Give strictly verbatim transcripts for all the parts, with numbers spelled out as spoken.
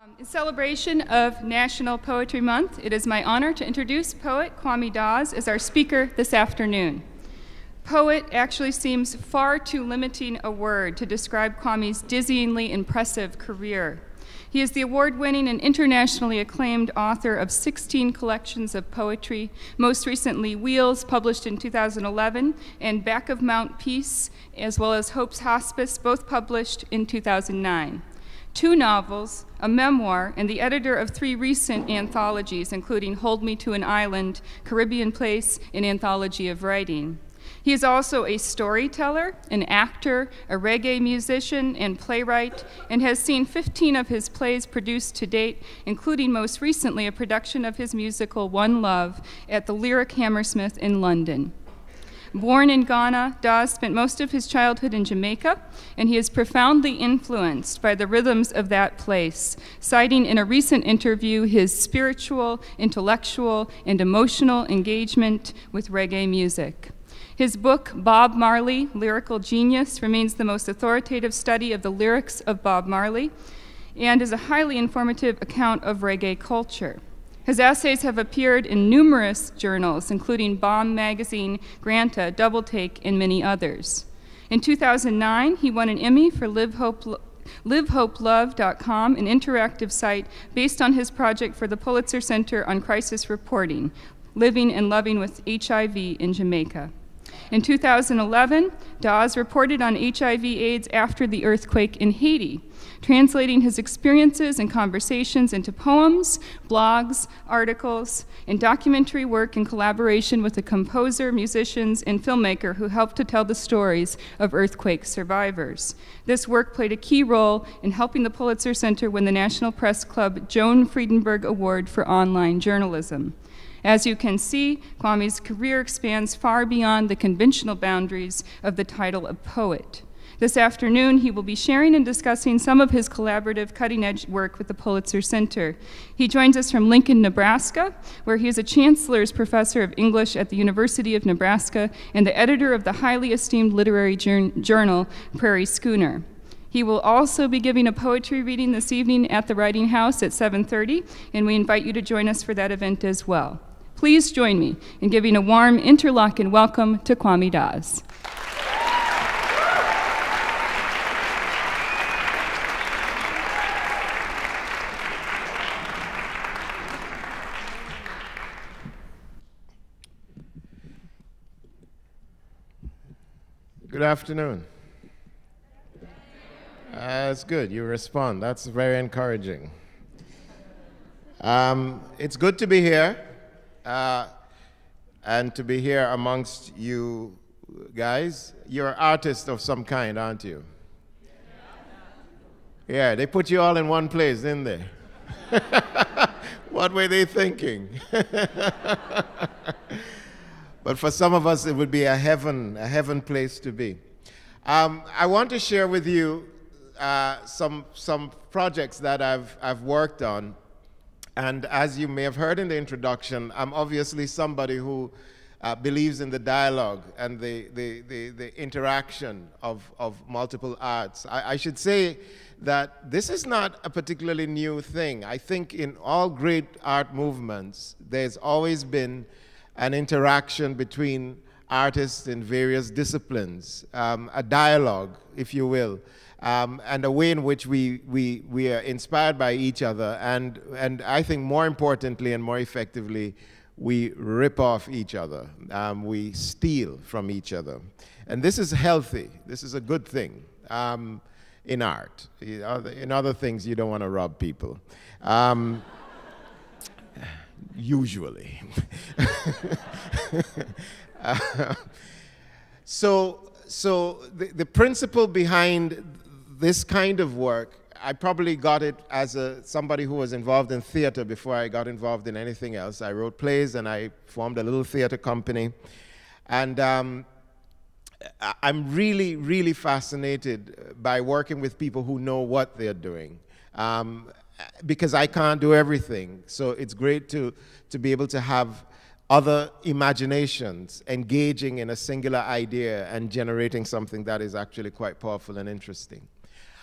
In celebration of National Poetry Month, it is my honor to introduce poet Kwame Dawes as our speaker this afternoon. Poet actually seems far too limiting a word to describe Kwame's dizzyingly impressive career. He is the award-winning and internationally acclaimed author of sixteen collections of poetry, most recently Wheels, published in two thousand eleven, and Back of Mount Peace, as well as Hope's Hospice, both published in two thousand nine. Two novels, a memoir, and the editor of three recent anthologies, including Hold Me to an Island, Caribbean Place, and Anthology of Writing. He is also a storyteller, an actor, a reggae musician, and playwright, and has seen fifteen of his plays produced to date, including most recently a production of his musical One Love at the Lyric Hammersmith in London. Born in Ghana, Dawes spent most of his childhood in Jamaica, and he is profoundly influenced by the rhythms of that place, citing in a recent interview his spiritual, intellectual, and emotional engagement with reggae music. His book, Bob Marley, Lyrical Genius, remains the most authoritative study of the lyrics of Bob Marley and is a highly informative account of reggae culture. His essays have appeared in numerous journals, including Bomb Magazine, Granta, Double Take, and many others. In two thousand nine, he won an Emmy for Live Hope, live hope love dot com, an interactive site based on his project for the Pulitzer Center on Crisis Reporting, Living and Loving with H I V in Jamaica. In two thousand eleven, Dawes reported on H I V AIDS after the earthquake in Haiti, translating his experiences and conversations into poems, blogs, articles, and documentary work in collaboration with the composer, musicians, and filmmaker who helped to tell the stories of earthquake survivors. This work played a key role in helping the Pulitzer Center win the National Press Club Joan Friedenberg Award for Online Journalism. As you can see, Kwame's career expands far beyond the conventional boundaries of the title of poet. This afternoon, he will be sharing and discussing some of his collaborative cutting-edge work with the Pulitzer Center. He joins us from Lincoln, Nebraska, where he is a Chancellor's Professor of English at the University of Nebraska and the editor of the highly esteemed literary journal, Prairie Schooner. He will also be giving a poetry reading this evening at the Writing House at seven thirty, and we invite you to join us for that event as well. Please join me in giving a warm Interlochen welcome to Kwame Dawes. Good afternoon. Uh, that's good, you respond. That's very encouraging. Um, it's good to be here. Uh, and to be here amongst you guys. You're artists of some kind, aren't you? Yeah, they put you all in one place, didn't they? What were they thinking? But for some of us, it would be a heaven, a heaven place to be. Um, I want to share with you uh, some, some projects that I've, I've worked on. And as you may have heard in the introduction, I'm obviously somebody who uh, believes in the dialogue and the, the, the, the interaction of, of multiple arts. I, I should say that this is not a particularly new thing. I think in all great art movements, there's always been an interaction between artists in various disciplines, um, a dialogue, if you will. Um, and a way in which we, we, we are inspired by each other, and, and I think more importantly and more effectively, we rip off each other. Um, we steal from each other. And this is healthy. This is a good thing um, in art. In other things, you don't want to rob people. Um, usually. uh, so so the, the principle behind this kind of work, I probably got it as a, somebody who was involved in theater before I got involved in anything else. I wrote plays and I formed a little theater company. And um, I'm really, really fascinated by working with people who know what they're doing. Um, because I can't do everything. So it's great to, to be able to have other imaginations engaging in a singular idea and generating something that is actually quite powerful and interesting.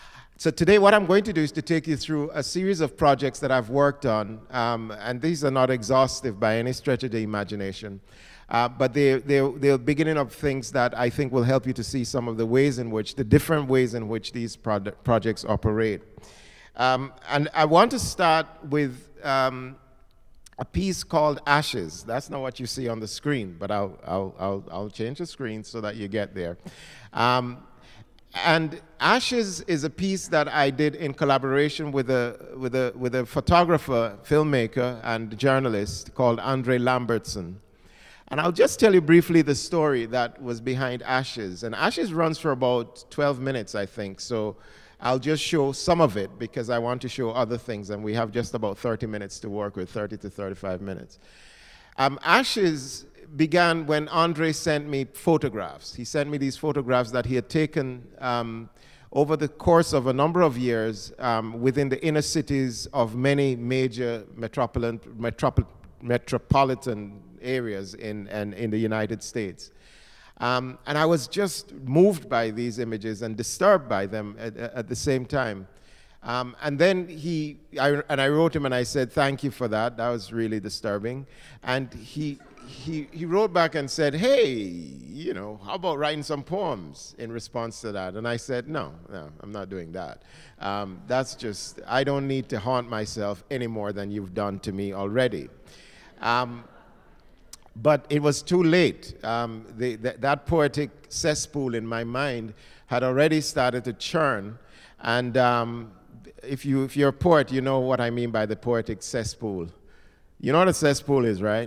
So today what I'm going to do is to take you through a series of projects that I've worked on, um, and these are not exhaustive by any stretch of the imagination, uh, but they, they're, they're beginning of things that I think will help you to see some of the ways in which, the different ways in which these project, projects operate. Um, and I want to start with um, a piece called Ashes. That's not what you see on the screen, but I'll, I'll, I'll, I'll change the screen so that you get there. Um, and Ashes is a piece that I did in collaboration with a, with a, with a photographer, filmmaker, and journalist called Andre Lambertson. And I'll just tell you briefly the story that was behind Ashes. And Ashes runs for about twelve minutes, I think. So I'll just show some of it because I want to show other things, and we have just about thirty minutes to work with, thirty to thirty-five minutes. Um, Ashes began when Andre sent me photographs. He sent me these photographs that he had taken um, over the course of a number of years um, within the inner cities of many major metropolitan, metropol metropolitan areas in, in, in the United States. Um, and I was just moved by these images and disturbed by them at, at the same time. Um, and then he, I, and I wrote him and I said, thank you for that. That was really disturbing. And he, he, he wrote back and said, hey, you know, how about writing some poems in response to that? And I said, no, no, I'm not doing that. Um, that's just, I don't need to haunt myself any more than you've done to me already. Um, But it was too late. Um, the, the, that poetic cesspool in my mind had already started to churn. And um, if, you, if you're a poet, you know what I mean by the poetic cesspool. You know what a cesspool is, right?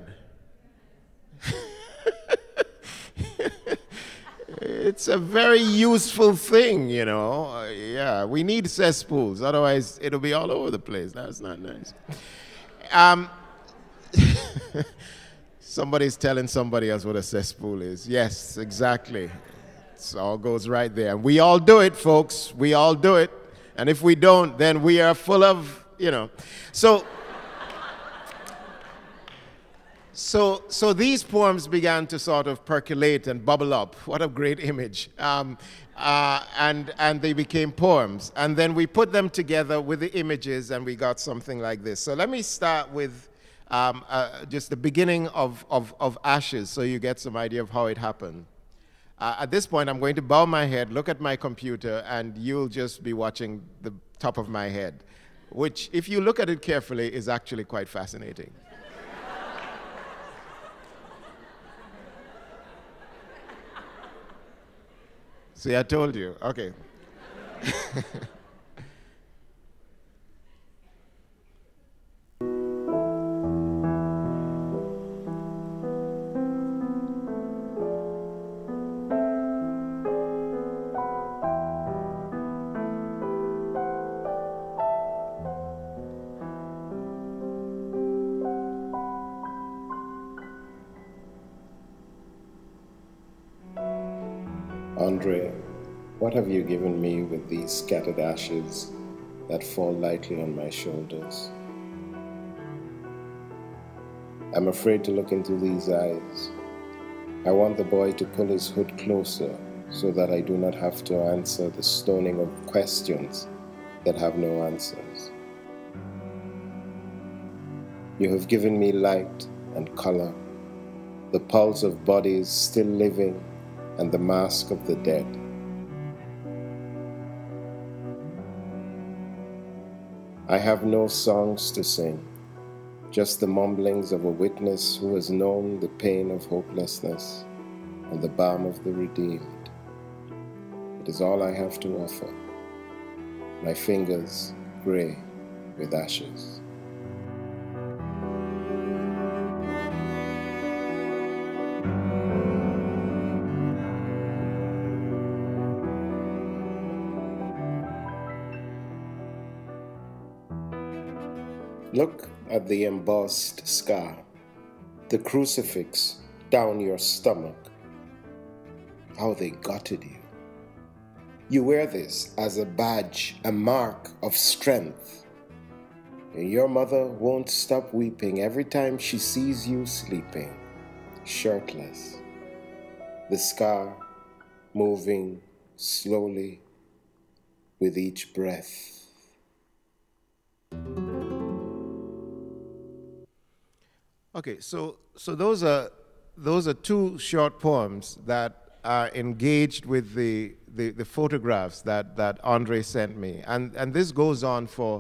It's a very useful thing, you know. Uh, yeah, we need cesspools. Otherwise, it'll be all over the place. That's not nice. Um, Somebody's telling somebody else what a cesspool is. Yes, exactly. It all goes right there. And we all do it, folks. We all do it. And if we don't, then we are full of, you know. So, so, so these poems began to sort of percolate and bubble up. What a great image. Um, uh, and, and they became poems. And then we put them together with the images, and we got something like this. So let me start with Um, uh, just the beginning of, of, of Ashes, so you get some idea of how it happened. Uh, at this point, I'm going to bow my head, look at my computer, and you'll just be watching the top of my head, which, if you look at it carefully, is actually quite fascinating. See, I told you. Okay. Andre, what have you given me with these scattered ashes that fall lightly on my shoulders? I'm afraid to look into these eyes. I want the boy to pull his hood closer so that I do not have to answer the stoning of questions that have no answers. You have given me light and color, the pulse of bodies still living, and the mask of the dead. I have no songs to sing, just the mumblings of a witness who has known the pain of hopelessness and the balm of the redeemed. It is all I have to offer, my fingers gray with ashes. Look at the embossed scar, the crucifix down your stomach. How they gutted you. You wear this as a badge, a mark of strength. Your mother won't stop weeping every time she sees you sleeping, shirtless. The scar moving slowly with each breath. Okay, so so those are those are two short poems that are engaged with the the, the photographs that that Andre sent me, and and this goes on for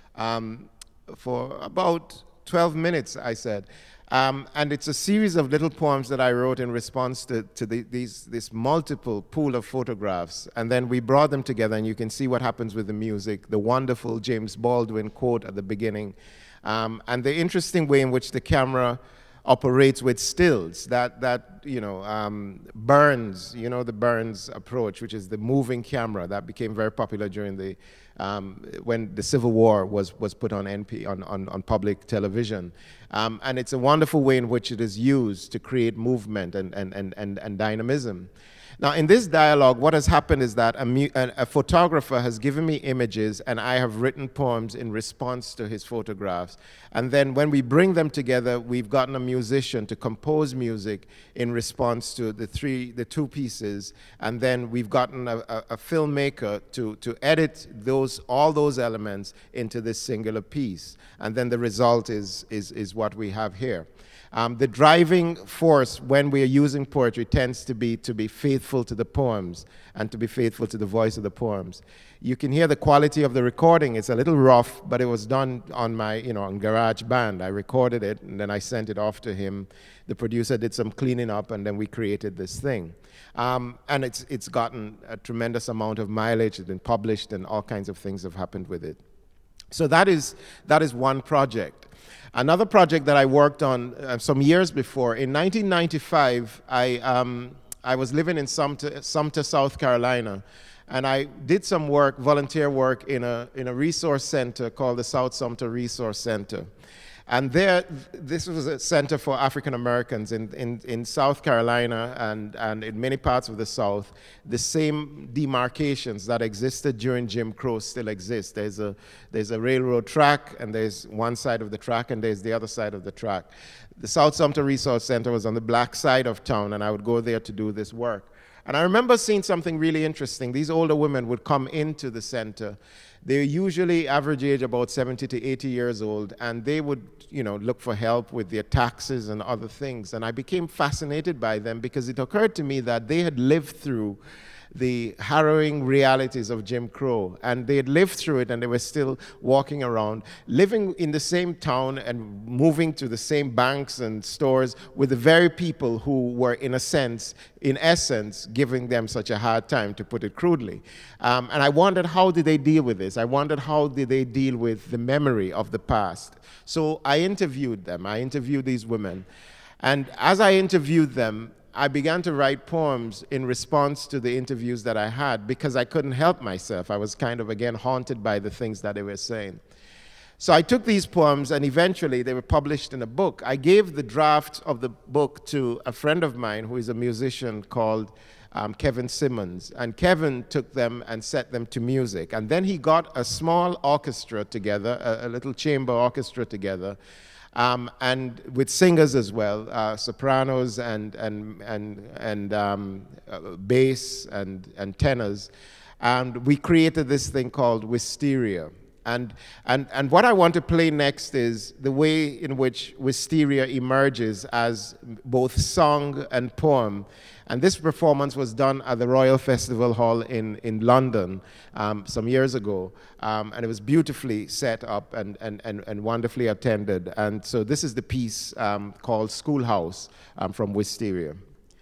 um, for about twelve minutes, I said. Um, and it's a series of little poems that I wrote in response to, to the, these, this multiple pool of photographs. And then we brought them together, and you can see what happens with the music, the wonderful James Baldwin quote at the beginning, um, and the interesting way in which the camera operates with stills, that, that you know, um, Burns, you know, the Burns approach, which is the moving camera that became very popular during the, um, when the Civil War was, was put on N P, on, on, on public television. Um, and it's a wonderful way in which it is used to create movement and, and, and, and, and dynamism. Now, in this dialogue, what has happened is that a, mu a, a photographer has given me images, and I have written poems in response to his photographs. And then when we bring them together, we've gotten a musician to compose music in response to the three, the two pieces. And then we've gotten a, a, a filmmaker to, to edit those, all those elements into this singular piece. And then the result is, is, is what we have here. Um, the driving force when we are using poetry tends to be to be faithful to the poems and to be faithful to the voice of the poems. You can hear the quality of the recording. It's a little rough, but it was done on my, you know, on GarageBand. I recorded it, and then I sent it off to him. The producer did some cleaning up, and then we created this thing. Um, and it's, it's gotten a tremendous amount of mileage. It's been published, and all kinds of things have happened with it. So that is, that is one project. Another project that I worked on uh, some years before, in nineteen ninety-five, I, um, I was living in Sumter, Sumter, South Carolina, and I did some work, volunteer work, in a, in a resource center called the South Sumter Resource Center. And there, this was a center for African Americans in, in, in South Carolina and, and in many parts of the South. The same demarcations that existed during Jim Crow still exist. There's a, there's a railroad track, and there's one side of the track, and there's the other side of the track. The South Sumter Resource Center was on the black side of town, and I would go there to do this work. And I remember seeing something really interesting. These older women would come into the center. They're usually average age about seventy to eighty years old, and they would, you know, look for help with their taxes and other things. And I became fascinated by them because it occurred to me that they had lived through the harrowing realities of Jim Crow, and they had lived through it, and they were still walking around, living in the same town and moving to the same banks and stores with the very people who were, in a sense, in essence, giving them such a hard time, to put it crudely. Um, and I wondered, how did they deal with this? I wondered, how did they deal with the memory of the past? So I interviewed them. I interviewed these women. And as I interviewed them, I began to write poems in response to the interviews that I had, because I couldn't help myself. I was kind of, again, haunted by the things that they were saying. So I took these poems, and eventually they were published in a book. I gave the draft of the book to a friend of mine who is a musician called um, Kevin Simmons. And Kevin took them and set them to music. And then he got a small orchestra together, a, a little chamber orchestra together, Um, and with singers as well, uh, sopranos and, and, and, and um, uh, bass and, and tenors. And we created this thing called Wisteria. And, and, and what I want to play next is the way in which Wisteria emerges as both song and poem. And this performance was done at the Royal Festival Hall in, in London um, some years ago. Um, and it was beautifully set up and, and, and, and wonderfully attended. And so this is the piece um, called Schoolhouse um, from Wisteria.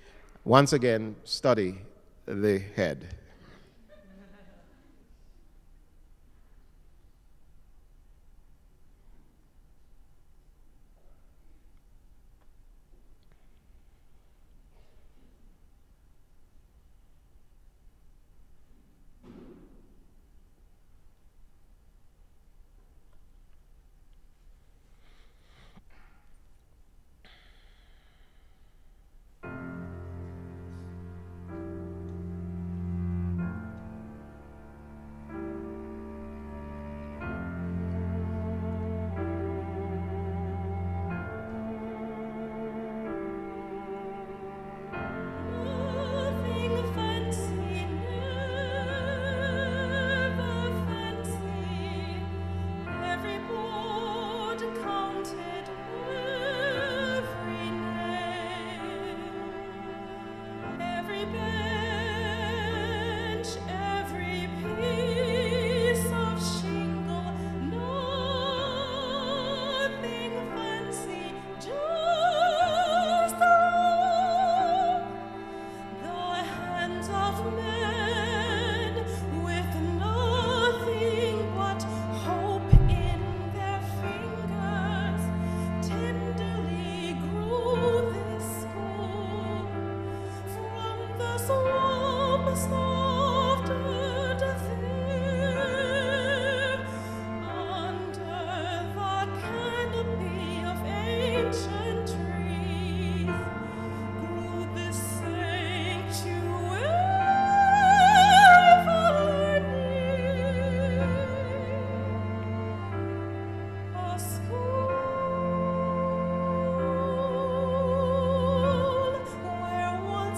Once again, study the head.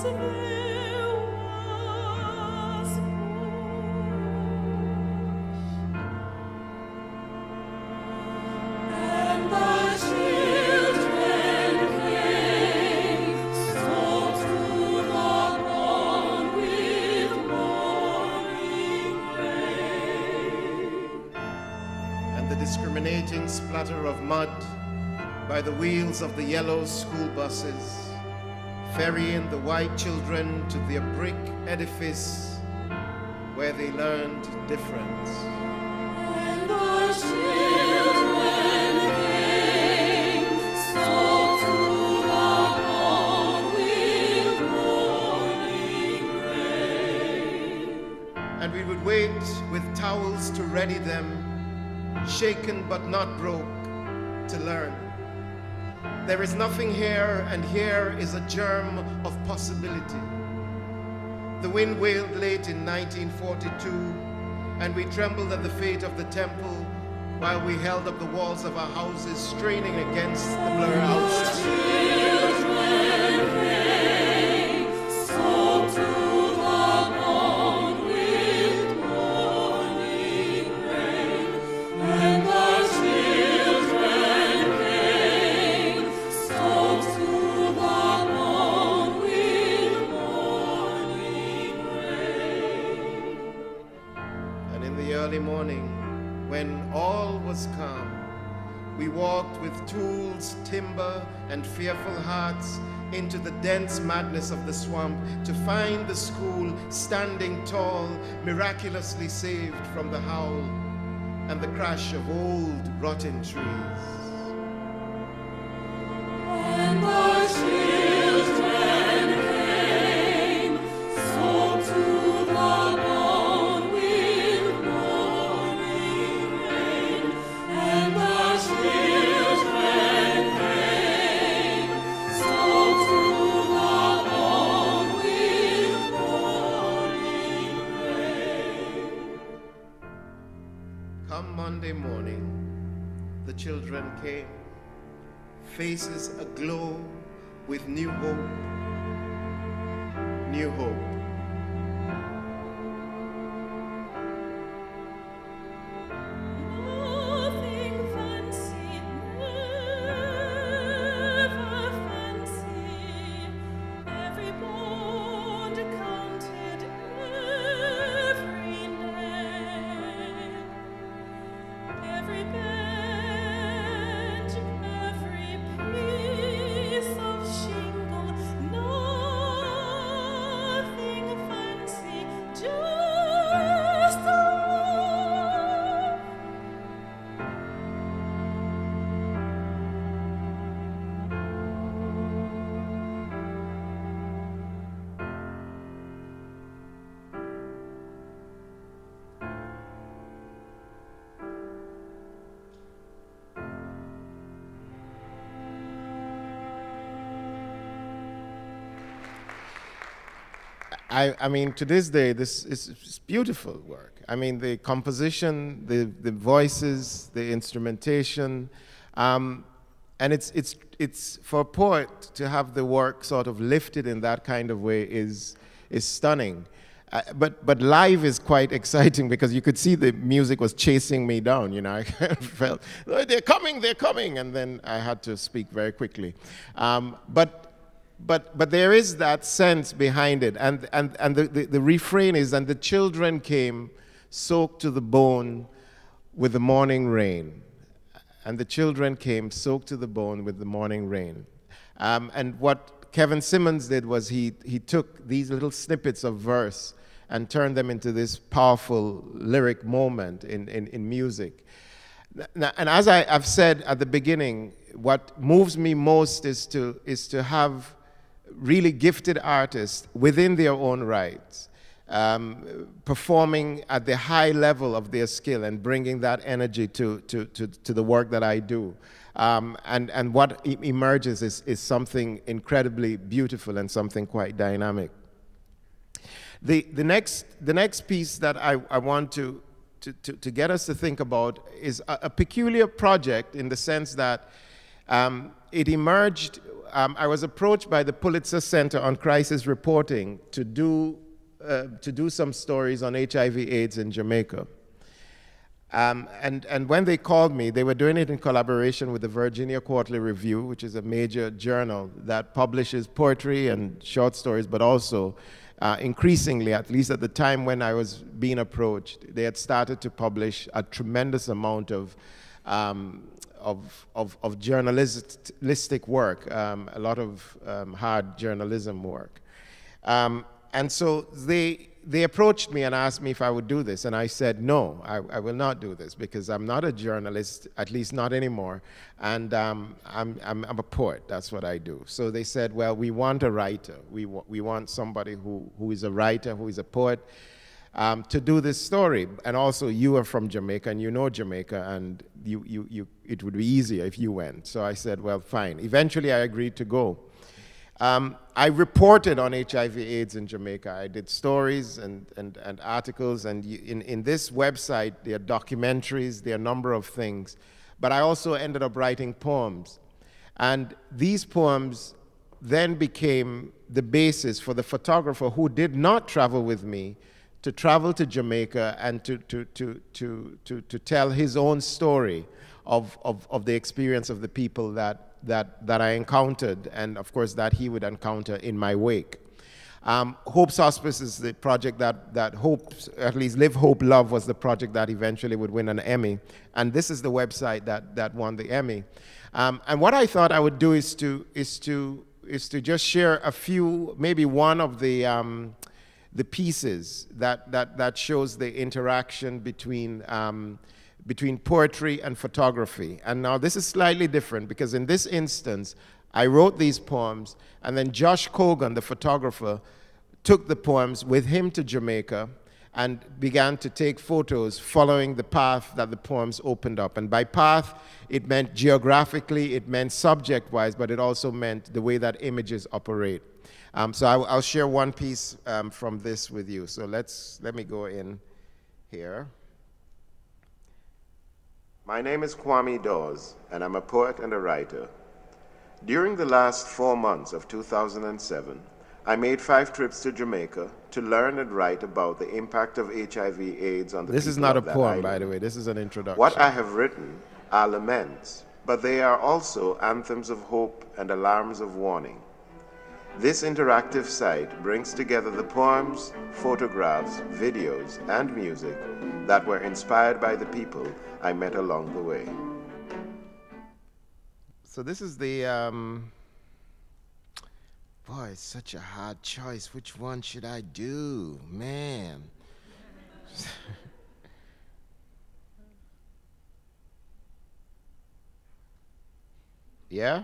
Discriminating splatter of mud by the wheels of the yellow school buses, ferrying the white children to their brick edifice where they learned difference. And our children came, so to the dawn with morning rain. And we would wait with towels to ready them, shaken but not broke, to learn. There is nothing here, and here is a germ of possibility. The wind wailed late in nineteen forty-two, and we trembled at the fate of the temple while we held up the walls of our houses, straining against the blur outside. We walked with tools, timber, and fearful hearts into the dense madness of the swamp to find the school standing tall, miraculously saved from the howl and the crash of old, rotten trees. And our children came, so to the dawn with morning rain. And our children came, so to the dawn with morning rain. Come Monday morning, the children came, faces aglow with new hope, new hope. Nothing fancy, never fancy, every bond counted, every nail, every bench, every piece of shingle, nothing fancy, just love. I, I mean, to this day, this is it's beautiful work. I mean, the composition, the, the voices, the instrumentation, um, and it's, it's, it's for a poet to have the work sort of lifted in that kind of way is, is stunning. Uh, but, but live is quite exciting because you could see the music was chasing me down, you know. I felt, oh, they're coming, they're coming, and then I had to speak very quickly. Um, but But, but there is that sense behind it, and, and, and the, the, the refrain is, and the children came soaked to the bone with the morning rain. And the children came soaked to the bone with the morning rain. Um, and what Kevin Simmons did was he, he took these little snippets of verse and turned them into this powerful lyric moment in, in, in music. Now, and as I, I've said at the beginning, what moves me most is to, is to have really gifted artists within their own rights, um, performing at the high level of their skill and bringing that energy to, to, to, to the work that I do. Um, and, and what e emerges is, is something incredibly beautiful and something quite dynamic. The, the, next, the next piece that I, I want to, to, to, to get us to think about is a, a peculiar project in the sense that Um, it emerged, um, I was approached by the Pulitzer Center on Crisis Reporting to do, uh, to do some stories on H I V AIDS in Jamaica. Um, and, and when they called me, they were doing it in collaboration with the Virginia Quarterly Review, which is a major journal that publishes poetry and short stories, but also uh, increasingly, at least at the time when I was being approached, they had started to publish a tremendous amount of, um, of, of, of journalistic work, um, a lot of um, hard journalism work. Um, and so they, They approached me and asked me if I would do this, and I said, no, I, I will not do this because I'm not a journalist, at least not anymore, and um, I'm, I'm, I'm a poet, that's what I do. So they said, well, we want a writer. We, wa we want somebody who, who is a writer, who is a poet, um, to do this story. And also, you are from Jamaica, and you know Jamaica, and you, you, you, it would be easier if you went. So I said, well, fine. Eventually, I agreed to go. Um, I reported on H I V AIDS in Jamaica. I did stories and, and, and articles, and in, in this website, there are documentaries, there are a number of things. But I also ended up writing poems. And these poems then became the basis for the photographer who did not travel with me to travel to Jamaica and to, to, to, to, to, to tell his own story of, of, of the experience of the people that That, that I encountered, and of course that he would encounter in my wake. Um, Hope's Hospice is the project that, that Hope, at least Live, Hope, Love was the project that eventually would win an Emmy, and this is the website that, that won the Emmy. Um, and what I thought I would do is to, is to, is to just share a few, maybe one of the, um, the pieces that, that, that shows the interaction between um, between poetry and photography. And now this is slightly different because in this instance, I wrote these poems, and then Josh Cogan, the photographer, took the poems with him to Jamaica and began to take photos following the path that the poems opened up. And by path, it meant geographically, it meant subject-wise, but it also meant the way that images operate. Um, so I, I'll share one piece um, from this with you. So let's, let me go in here. My name is Kwame Dawes, and I'm a poet and a writer. During the last four months of two thousand seven, I made five trips to Jamaica to learn and write about the impact of H I V AIDS on the people of that island. This is not a poem, by the way. This is an introduction. What I have written are laments, but they are also anthems of hope and alarms of warning. This interactive site brings together the poems, photographs, videos, and music that were inspired by the people I met along the way. So this is the, um, boy, it's such a hard choice. Which one should I do? Man. Yeah?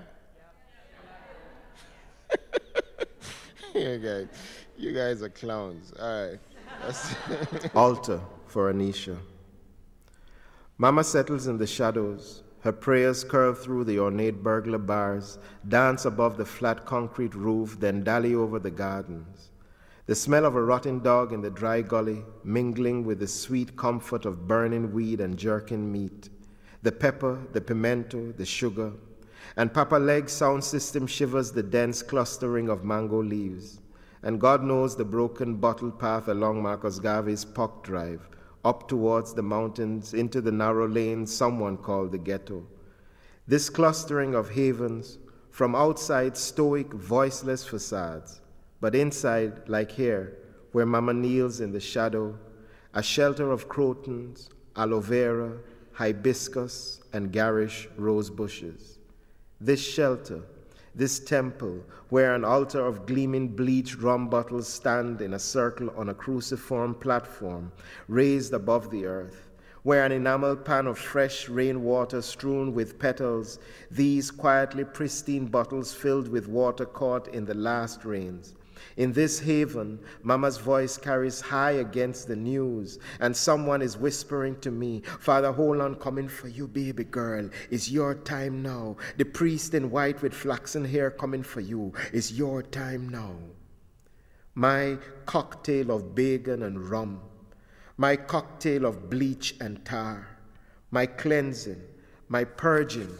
You guys, you guys are clowns. All right. Altar for Anisha. Mama settles in the shadows. Her prayers curve through the ornate burglar bars, dance above the flat concrete roof, then dally over the gardens. The smell of a rotten dog in the dry gully, mingling with the sweet comfort of burning weed and jerking meat. The pepper, the pimento, the sugar. And Papa Leg's sound system shivers the dense clustering of mango leaves. And God knows the broken bottle path along Marcus Garvey's Puck Drive, up towards the mountains, into the narrow lane someone called the ghetto. This clustering of havens, from outside stoic, voiceless facades, but inside, like here, where Mama kneels in the shadow, a shelter of crotons, aloe vera, hibiscus, and garish rose bushes. This shelter, this temple, where an altar of gleaming bleached rum bottles stand in a circle on a cruciform platform raised above the earth, where an enamel pan of fresh rainwater strewn with petals, these quietly pristine bottles filled with water caught in the last rains. In this haven, Mama's voice carries high against the news, and someone is whispering to me, Father Holland coming for you, baby girl. It's your time now. The priest in white with flaxen hair coming for you. It's your time now. My cocktail of bacon and rum, my cocktail of bleach and tar, my cleansing, my purging,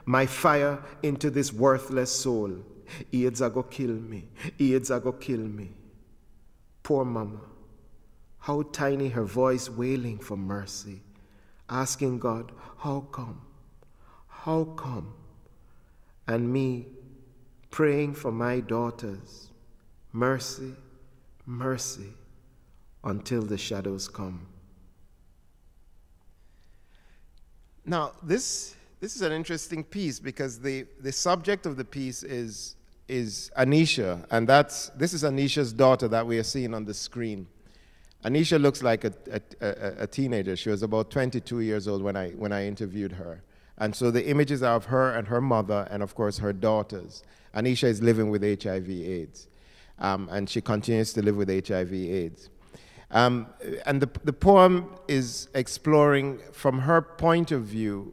my fire into this worthless soul. AIDS a go kill me, AIDS a go kill me. Poor mama, how tiny her voice wailing for mercy, asking God, how come, how come? And me praying for my daughters, mercy, mercy, until the shadows come. Now, this, this is an interesting piece because the, the subject of the piece is, is Anisha, and that's, this is Anisha's daughter that we are seeing on the screen. Anisha looks like a, a, a, a teenager. She was about twenty-two years old when I, when I interviewed her. And so the images are of her and her mother and, of course, her daughters. Anisha is living with H I V AIDS, um, and she continues to live with H I V AIDS. Um, and the, the poem is exploring, from her point of view,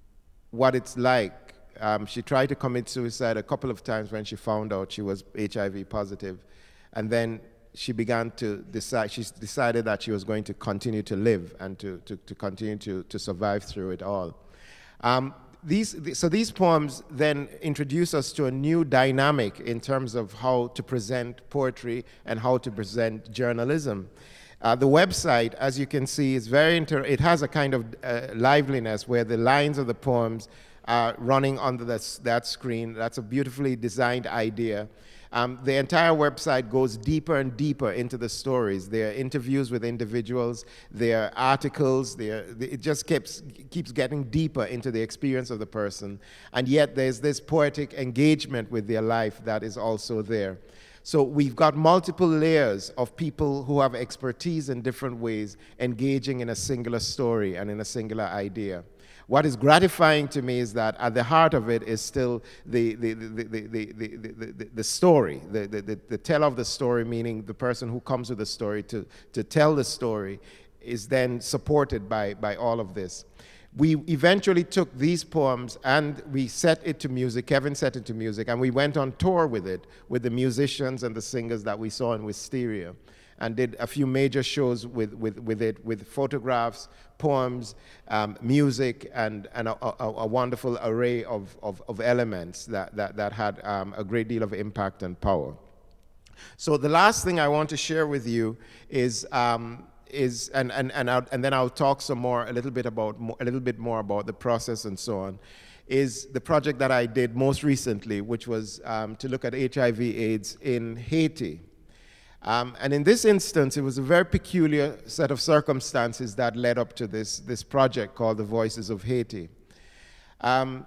what it's like. Um, she tried to commit suicide a couple of times when she found out she was H I V positive. And then she began to decide, she decided that she was going to continue to live and to, to, to continue to, to survive through it all. Um, these, so these poems then introduce us to a new dynamic in terms of how to present poetry and how to present journalism. Uh, the website, as you can see, is very inter it has a kind of uh, liveliness where the lines of the poems are running under this, that screen. That's a beautifully designed idea. Um, the entire website goes deeper and deeper into the stories. There are interviews with individuals, there are articles, there, it just keeps, keeps getting deeper into the experience of the person. And yet there's this poetic engagement with their life that is also there. So we've got multiple layers of people who have expertise in different ways engaging in a singular story and in a singular idea. What is gratifying to me is that at the heart of it is still the, the, the, the, the, the, the, the, the story, the, the, the, the teller of the story, meaning the person who comes with the story to, to tell the story, is then supported by, by all of this. We eventually took these poems and we set it to music, Kevin set it to music, and we went on tour with it, with the musicians and the singers that we saw in Wisteria, and did a few major shows with, with, with it, with photographs, poems, um, music, and, and a, a, a wonderful array of, of, of elements that, that, that had um, a great deal of impact and power. So the last thing I want to share with you is, um, is and, and, and, I'll, and then I'll talk some more, a little bit about, a little bit more about the process and so on, is the project that I did most recently, which was um, to look at H I V AIDS in Haiti. Um, and in this instance, it was a very peculiar set of circumstances that led up to this, this project called The Voices of Haiti. Um,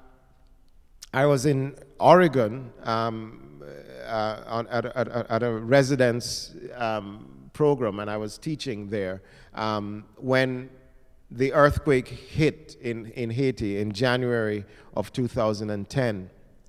I was in Oregon um, uh, on, at, at, at a residence um, program, and I was teaching there um, when the earthquake hit in, in Haiti in January of two thousand ten.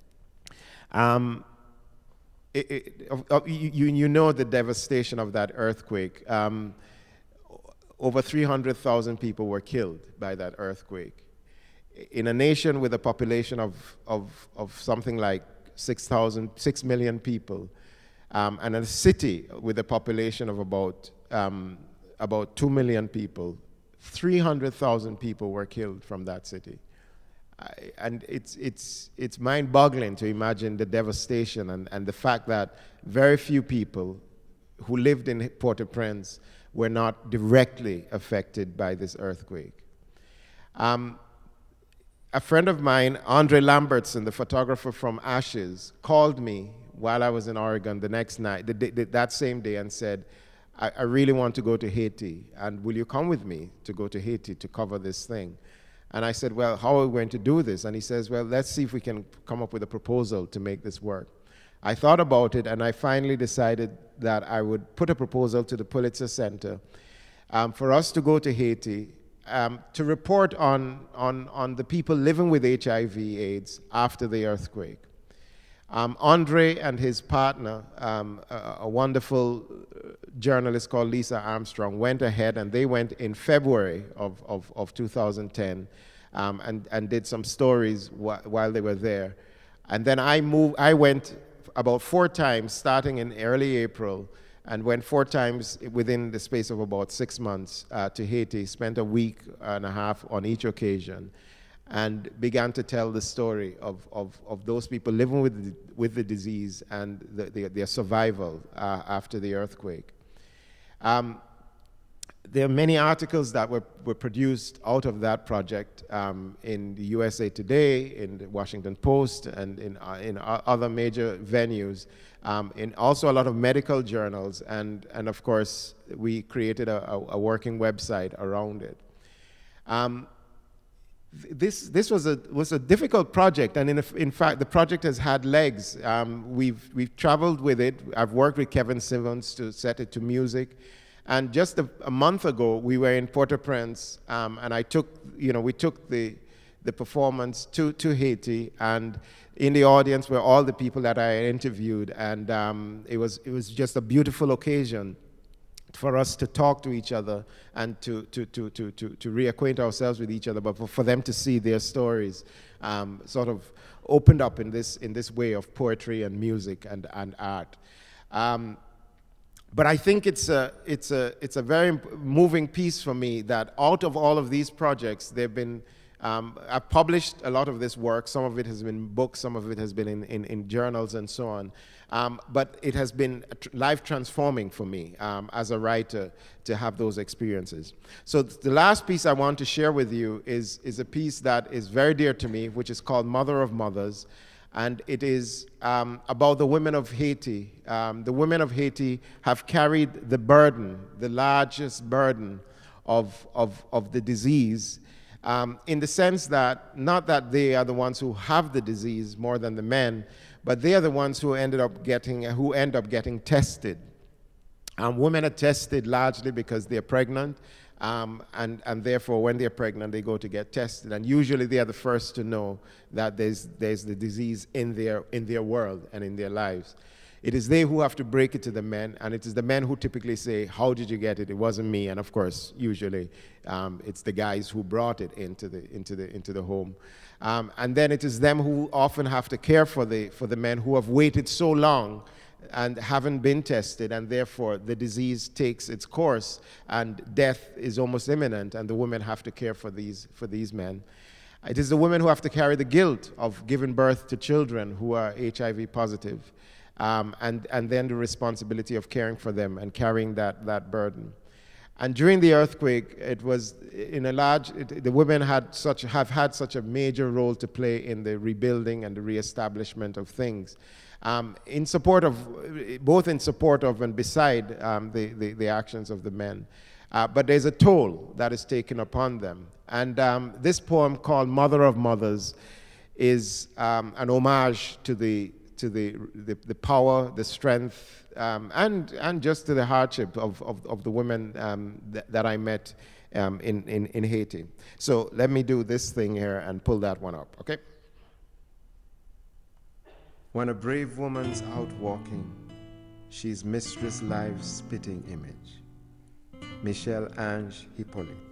Um, It, it, uh, you, you know the devastation of that earthquake. Um, over three hundred thousand people were killed by that earthquake. In a nation with a population of, of, of something like six thousand, six million people, um, and a city with a population of about, um, about two million people, three hundred thousand people were killed from that city. I, and it's, it's, it's mind-boggling to imagine the devastation and, and the fact that very few people who lived in Port-au-Prince were not directly affected by this earthquake. Um, a friend of mine, Andre Lambertson, the photographer from Ashes, called me while I was in Oregon the next night, the, the, that same day, and said, I, I really want to go to Haiti, and will you come with me to go to Haiti to cover this thing? And I said, well, how are we going to do this? And he says, well, let's see if we can come up with a proposal to make this work. I thought about it, and I finally decided that I would put a proposal to the Pulitzer Center um, for us to go to Haiti um, to report on, on, on the people living with H I V AIDS after the earthquake. Um, Andre and his partner, um, a, a wonderful journalist called Lisa Armstrong, went ahead, and they went in February of, of, of two thousand ten um, and, and did some stories wh while they were there. And then I moved, I went about four times, starting in early April, and went four times within the space of about six months uh, to Haiti, spent a week and a half on each occasion. and began to tell the story of, of, of those people living with the, with the disease and the, the, their survival uh, after the earthquake. Um, there are many articles that were, were produced out of that project um, in the U S A Today, in the Washington Post, and in, uh, in other major venues, um, in also a lot of medical journals, and, and of course, we created a, a, a working website around it. Um, This, this was, a, was a difficult project, and in, in fact, the project has had legs. Um, we've, we've traveled with it. I've worked with Kevin Simmons to set it to music. And just a, a month ago, we were in Port-au-Prince, um, and I took, you know, we took the, the performance to, to Haiti, and in the audience were all the people that I interviewed, and um, it, was, it was just a beautiful occasion for us to talk to each other and to, to, to, to, to, to reacquaint ourselves with each other, but for, for them to see their stories um, sort of opened up in this, in this way of poetry and music and, and art. Um, but I think it's a, it's, a, it's a very moving piece for me that out of all of these projects, they've been, um, I've published a lot of this work. Some of it has been books, some of it has been in, in, in journals and so on. Um, but it has been life transforming for me um, as a writer to have those experiences. So the last piece I want to share with you is, is a piece that is very dear to me, which is called Mother of Mothers. And it is um, about the women of Haiti. Um, the women of Haiti have carried the burden, the largest burden of, of, of the disease, um, in the sense that, not that they are the ones who have the disease more than the men, but they are the ones who ended up getting, who end up getting tested. Um, women are tested largely because they're pregnant, um, and, and therefore when they're pregnant, they go to get tested. And usually they are the first to know that there's, there's the disease in their, in their world and in their lives. It is they who have to break it to the men, and it is the men who typically say, how did you get it? It wasn't me. And of course, usually um, it's the guys who brought it into the, into the, into the home. Um, and then it is them who often have to care for the, for the men who have waited so long and haven't been tested, and therefore the disease takes its course and death is almost imminent, and the women have to care for these, for these men. It is the women who have to carry the guilt of giving birth to children who are H I V positive, um, and, and then the responsibility of caring for them and carrying that, that burden. And during the earthquake, it was in a large, it, the women had such, have had such a major role to play in the rebuilding and the reestablishment of things. Um, in support of, both in support of and beside um, the, the, the actions of the men. Uh, but there's a toll that is taken upon them. And um, this poem called Mother of Mothers is um, an homage to the, to the, the, the power, the strength, Um, and, and just to the hardship of, of, of the women um, th that I met um, in, in, in Haiti. So let me do this thing here and pull that one up, okay? When a brave woman's out walking, she's Mistress Life's spitting image. Michel Ange Hippolyte.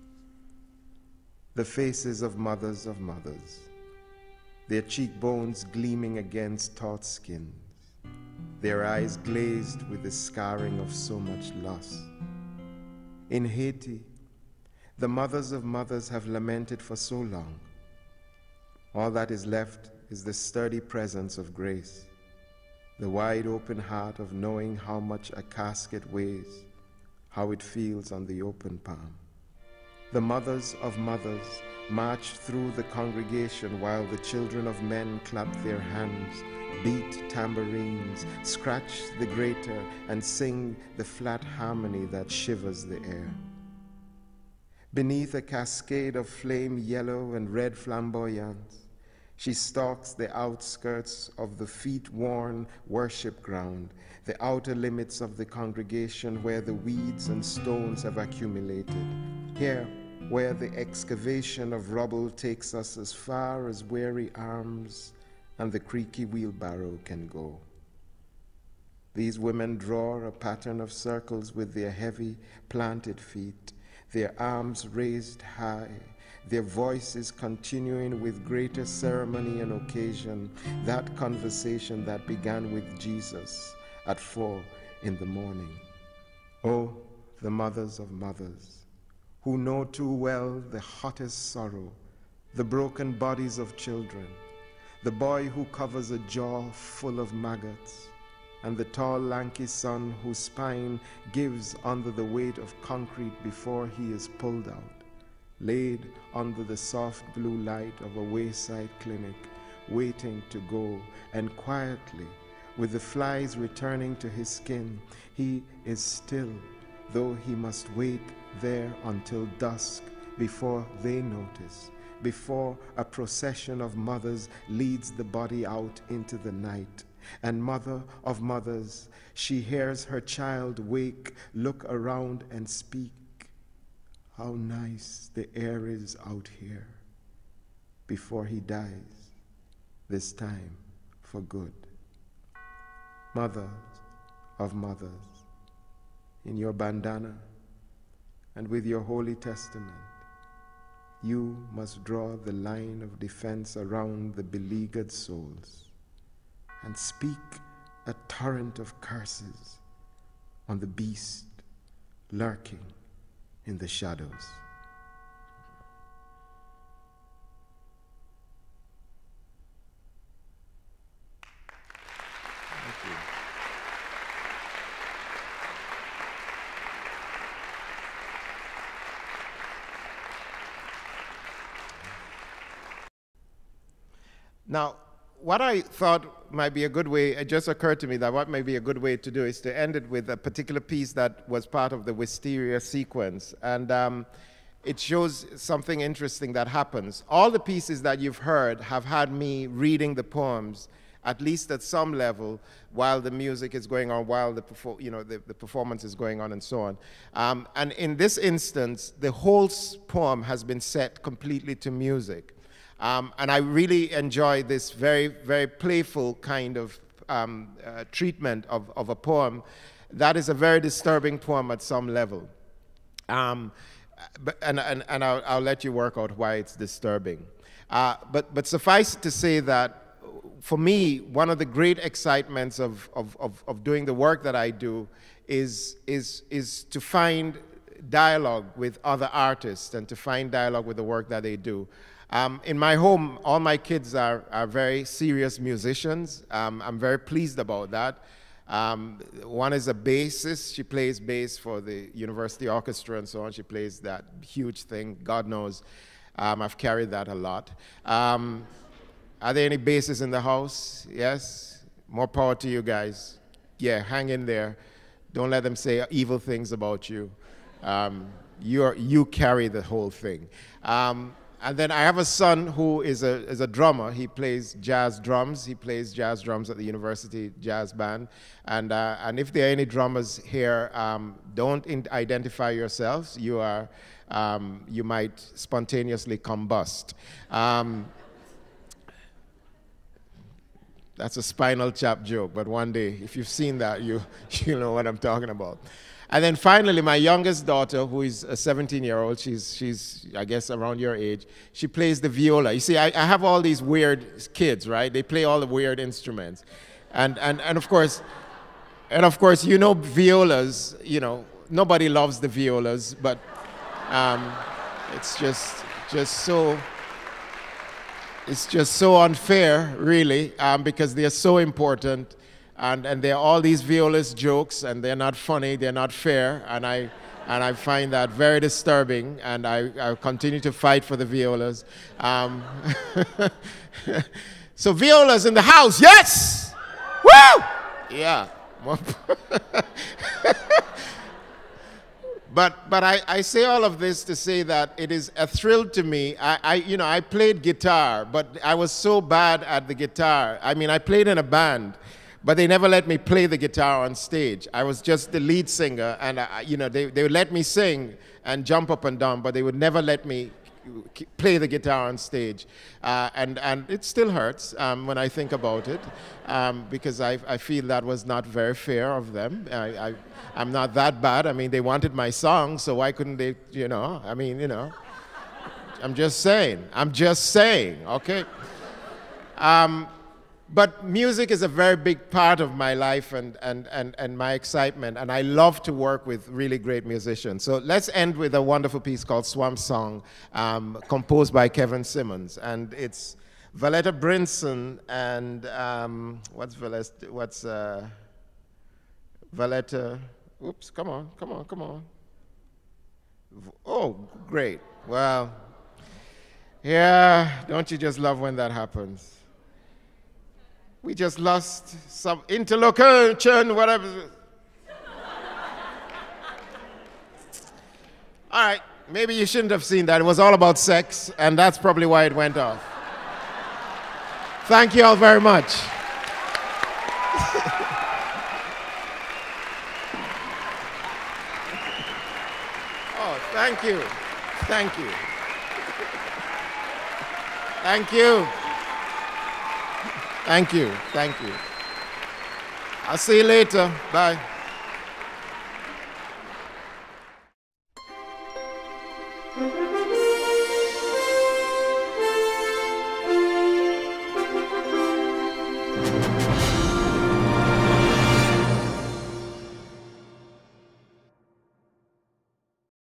The faces of mothers of mothers, their cheekbones gleaming against taut skins, their eyes glazed with the scarring of so much loss. In Haiti, the mothers of mothers have lamented for so long. All that is left is the sturdy presence of grace, the wide open heart of knowing how much a casket weighs, how it feels on the open palm. The mothers of mothers march through the congregation while the children of men clap their hands, beat tambourines, scratch the grater, and sing the flat harmony that shivers the air. Beneath a cascade of flame yellow and red flamboyance, she stalks the outskirts of the feet-worn worship ground, the outer limits of the congregation where the weeds and stones have accumulated. Here, where the excavation of rubble takes us as far as weary arms and the creaky wheelbarrow can go. These women draw a pattern of circles with their heavy, planted feet, their arms raised high, their voices continuing with greater ceremony and occasion, that conversation that began with Jesus at four in the morning. Oh, the mothers of mothers, who know too well the hottest sorrow the broken bodies of children, the boy who covers a jaw full of maggots, and the tall lanky son whose spine gives under the weight of concrete before he is pulled out, laid under the soft blue light of a wayside clinic, waiting to go, and quietly, with the flies returning to his skin, he is still, though he must wait there until dusk before they notice, before a procession of mothers leads the body out into the night. And mother of mothers, she hears her child wake, look around and speak. How nice the air is out here, before he dies, this time for good. Mothers of mothers, in your bandana and with your Holy Testament, you must draw the line of defense around the beleaguered souls and speak a torrent of curses on the beast lurking in the shadows. Thank you. Now, what I thought might be a good way, it just occurred to me that what might be a good way to do is to end it with a particular piece that was part of the Wisteria sequence. And um, it shows something interesting that happens. All the pieces that you've heard have had me reading the poems, at least at some level, while the music is going on, while the, you know, the, the performance is going on, and so on. Um, and in this instance, the whole poem has been set completely to music. Um, and I really enjoy this very, very playful kind of um, uh, treatment of, of a poem that is a very disturbing poem at some level. Um, but, and and, and I'll, I'll let you work out why it's disturbing. Uh, but, but suffice to say that, for me, one of the great excitements of, of, of, of doing the work that I do is, is, is to find dialogue with other artists and to find dialogue with the work that they do. Um, in my home, all my kids are, are very serious musicians. Um, I'm very pleased about that. Um, one is a bassist. She plays bass for the university orchestra and so on. She plays that huge thing, God knows. Um, I've carried that a lot. Um, are there any bassists in the house? Yes? More power to you guys. Yeah, hang in there. Don't let them say evil things about you. Um, you're, you carry the whole thing. Um, And then I have a son who is a, is a drummer. He plays jazz drums. He plays jazz drums at the university jazz band. And, uh, and if there are any drummers here, um, don't identify yourselves. You, are, um, you might spontaneously combust. Um, that's a Spinal Tap joke, but one day, if you've seen that, you, you know what I'm talking about. And then finally, my youngest daughter, who is a seventeen-year-old, she's, she's, I guess, around your age, she plays the viola. You see, I, I have all these weird kids, right? They play all the weird instruments. And, and, and, of course, and of course, you know violas, you know, nobody loves the violas, but um, it's just, just so, it's just so unfair, really, um, because they're so important. And, and there are all these violist jokes, and they're not funny, they're not fair, and I, and I find that very disturbing, and I, I continue to fight for the violas. Um, so violas in the house, yes! Woo! Yeah. But, but I, I say all of this to say that it is a thrill to me. I, I, you know, I played guitar, but I was so bad at the guitar. I mean, I played in a band, but they never let me play the guitar on stage. I was just the lead singer, and I, you know, they, they would let me sing and jump up and down, but they would never let me play the guitar on stage. Uh, and, and it still hurts um, when I think about it, um, because I, I feel that was not very fair of them. I, I, I'm not that bad. I mean, they wanted my song, so why couldn't they, you know, I mean, you know. I'm just saying. I'm just saying, okay? Um, But music is a very big part of my life and, and, and, and my excitement, and I love to work with really great musicians. So let's end with a wonderful piece called Swamp Song, um, composed by Kevin Simmons. And it's Valletta Brinson and, um, what's Valletta, what's, uh, Valletta, oops, come on, come on, come on. Oh, great, well, yeah, don't you just love when that happens? We just lost some interlochen, whatever. All right, maybe you shouldn't have seen that. It was all about sex, and that's probably why it went off. Thank you all very much. Oh, thank you. Thank you. Thank you. Thank you. Thank you. I'll see you later. Bye.